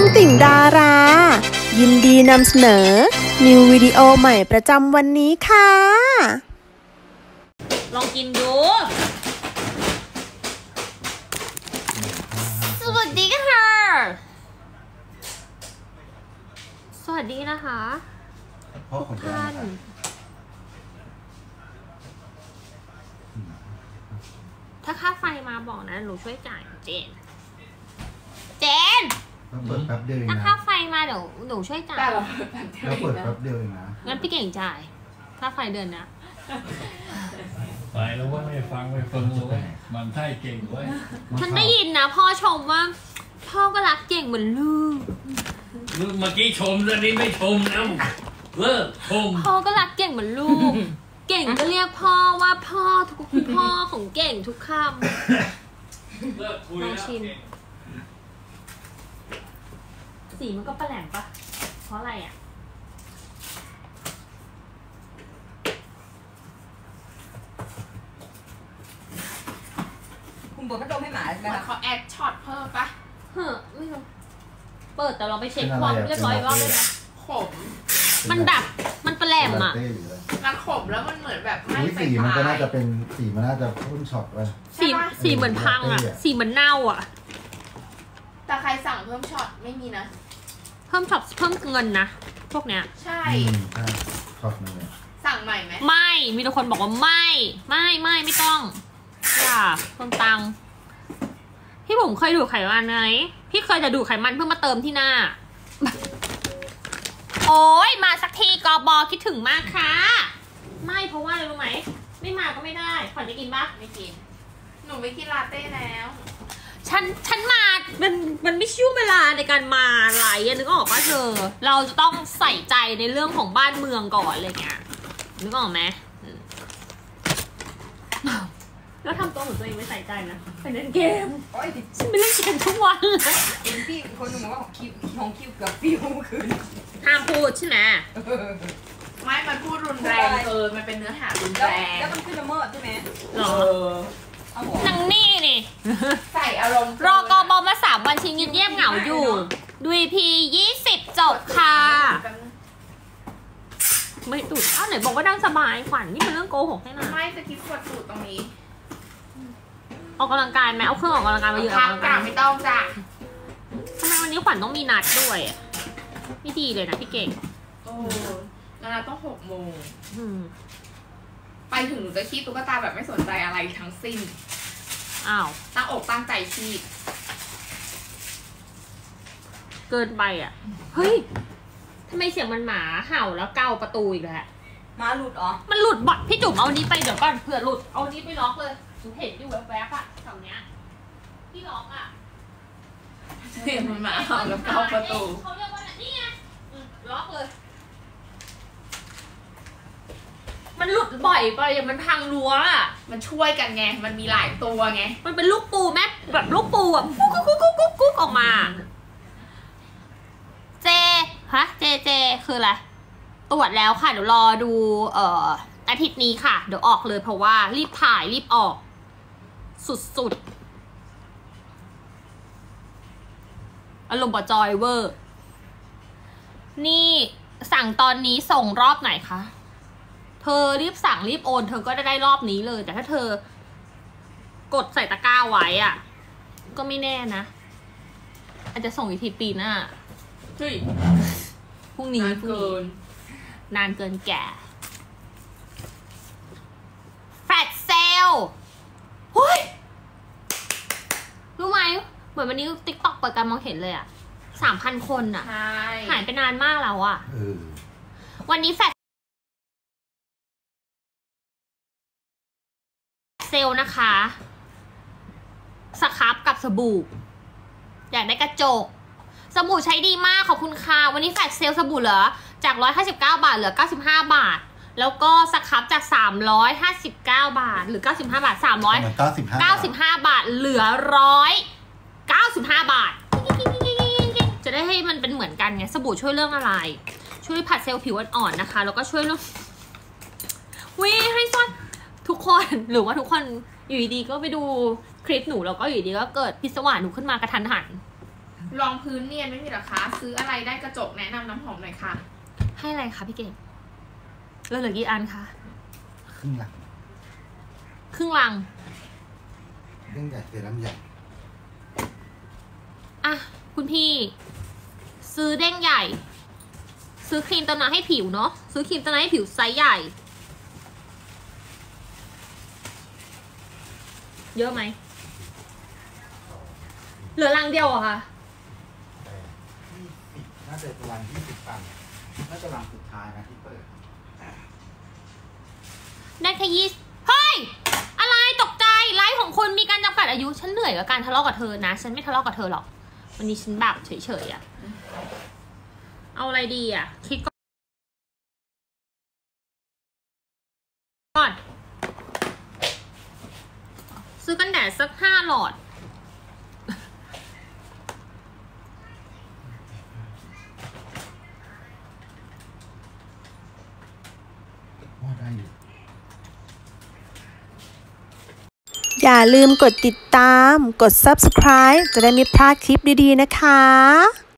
ติ่งดารายินดีนำเสนอนิววิดีโอใหม่ประจำวันนี้ค่ะลองกินดูสวัสดีค่ะสวัสดีนะคะทุกท่านถ้าค่าไฟมาบอกนะหนูช่วยจ่ายเจนต้องเปิดแป๊บเดียวเองนะถ้าค่าไฟมาเดี๋ยวหนูช่วยจ่ายแล้วเปิดแป๊บเดียวเองนะงั้นพี่เก่งจ่ายค่าไฟเดือนนะไปแล้วว่าไม่ฟังเลยมันใช่เก่งเว้ยฉันได้ยินนะพ่อชมว่าพ่อก็รักเก่งเหมือนลูกเมื่อกี้ชมแล้วนี่ไม่ชมนะเลิกชมพ่อก็รักเก่งเหมือนลูกเก่งก็เรียกพ่อว่าพ่อทุกพ่อของเก่งทุกคำเลิกคุยแล้วสีมันก็แปลงปะเพราะอะไรอ่ะคุณเปิดพัดลมให้หมาใช่ไหมคะเขาแอดช็อตเพิ่มปะไม่รู้เปิดแต่เราไปเช็คความเรียบร้อยว่าเลยนะขมมันแบบมันแปลงอ่ะมันขมแล้วมันเหมือนแบบไม่สีมันก็น่าจะเป็นสีมันน่าจะพุ่นช็อตไปสีเหมือนพังอ่ะสีเหมือนเน่าอ่ะแต่ใครสั่งเพิ่มช็อตไม่มีนะเพิ่มช็อตเพิ่มเงินนะพวกเนี้ยใช่ช็อตนึงสั่งใหม่ไหมไม่มีทุกคนบอกว่าไม่ต้องอย่าเพิ่มตังค์พี่ผมเคยดูดไขมันไหมพี่เคยจะดูดไขมันเพื่อมาเติมที่หน้าโอ้ยมาสักทีกบคิดถึงมากค่ะไม่เพราะว่าอะไรรู้ไหมไม่มาก็ไม่ได้ขวัญจะกินปะไม่กินหนูไม่กินลาเต้แล้วฉันมามันไม่ช่วงเวลาในการมาไหลนึกออกป่ะเธอเราจะต้องใส่ใจในเรื่องของบ้านเมืองก่อนอะไรเงี้ยนึกออกไหมแล้วทำตัวเหมือนตัวเองไม่ใส่ใจนะไปเล่นเกมฉันไปเล่นเกมทุกวันเลยเอ็นพี่คนหนึ่งว่าของคิวเกือบฟิวเมื่อคืนห้ามพูดใช่ไหมไม่มันพูดรุนแรงเกินมันเป็นเนื้อหารุนแรงแล้วมันคือละเมิดใช่ไหมหรอนังนี่นี่ใส่อารมณ์รอกบมา3 วันชิงเงียบเหงาอยู่ดูพี20จบค่ะไม่ตูดไหนบอกว่านั่งสบายขวัญนี่เป็นเรื่องโกหกให้นะไม่จะคิดขวดสูตรตรงนี้ออกกำลังกายไหมเอาเครื่องออกกำลังกายมาเยอะพักกะไม่ต้องจ้ะทำไมวันนี้ขวัญต้องมีนัดด้วยไม่ดีเลยนะพี่เก่งโอ้นัดต้อง6 โมงไปถึงหนูจะคีบตุ๊กตาแบบไม่สนใจอะไรทั้งสิ้นอ้าวตั้งอกตั้งใจคีบเกินไปอ่ะเฮ้ยทำไมเสียงมันหมาเห่าแล้วเกาประตูอีกแล้วหมาหลุดมันหลุดบอดพี่จุ๋มเอานี้ไปเดี๋ยวก่อนเผื่อหลุดเอานี้ไปล็อกเลยหนูเห็นอยู่แวบๆอ่ะแถวเนี้ยที่ล็อกอ่ะเสียงมันหมาเห่าแล้วเกาประตูเขาเรียกว่านี่ไงล็อกเลยมันหลุดบ่อยไปมันพังรั้วอ่ะมันช่วยกันไงมันมีหลายตัวไงมันเป็นลูกปูแม่แบบลูกปูอ่ะกุ๊กออกมาเจคืออะไรตรวจแล้วค่ะเดี๋ยวรอดูอาทิตย์นี้ค่ะเดี๋ยวออกเลยเพราะว่ารีบถ่ายรีบออกสุดอารมณ์บอจอยเวอร์นี่สั่งตอนนี้ส่งรอบไหนคะเธอรีบสั่งรีบโอนเธอก็ได้รอบนี้เลยแต่ถ้าเธอกดใส่ตะกร้าไว้อ่ะก็ไม่แน่นะอาจจะส่งอีกทีปีหน้าเฮ้ยพรุ่งนี้นานเกินแก่แฟลชเซลเฮ้ยรู้ไหมเหมือนวันนี้ TikTok เปิดการมองเห็นเลยอ่ะ 3,000 คนอ่ะหายไปนานมากแล้วอ่ะวันนี้แฟลชเซลนะคะสครับกับสบู่อยากได้กระจกสบู่ใช้ดีมากขอบคุณค่ะวันนี้แฟลชเซลสบู่เหลือจาก159 บาทเหลือ95 บาทแล้วก็สครับจาก359 บาทหรือ95 บาท395 บาทเหลือ195 บาทจะได้ให้มันเป็นเหมือนกันไงสบู่ช่วยเรื่องอะไรช่วยผัดเซลล์ผิวอ่อนๆนะคะแล้วก็ช่วยเรื่องให้ซ่อนทุกคนหรือว่าทุกคนอยู่ดีๆก็ไปดูคลิปหนูแล้วก็อยู่ดีก็เกิดพิศวาสหนูขึ้นมากระทันหันรองพื้นเนียนไม่มีหรอคะซื้ออะไรได้กระจกแนะนำน้ำหอมหน่อยค่ะให้อะไรคะพี่เก่งเราเหลือกี่อันคะครึ่งหลังครึ่งลังเรื่องใหญ่เซรั่มใหญ่อ่ะคุณพี่ ซื้อเด้งใหญ่ ซื้อครีมเติมน้ำให้ผิวเนาะซื้อครีมเติมน้ำให้ผิวไซส์ใหญ่ เยอะไหมเหลือลังเดียวเหรอคะน่าจะประมาณ20 ตันน่าจะรังสุดท้ายนะที่เปิดได้แค่เฮ้ย อะไรตกใจไลฟ์ของคุณมีการจำกัดอายุฉันเหนื่อยกับการทะเลาะกับเธอนะฉันไม่ทะเลาะกับเธอหรอกวันนี้ฉันแบบเฉยๆอะเอาอะไรดีอะคิดก่อนซื้อกันแดดสัก5 หลอดว่าได้อยู่อย่าลืมกดติดตาม กด subscribe จะได้ไม่พลาดคลิปดีๆนะคะ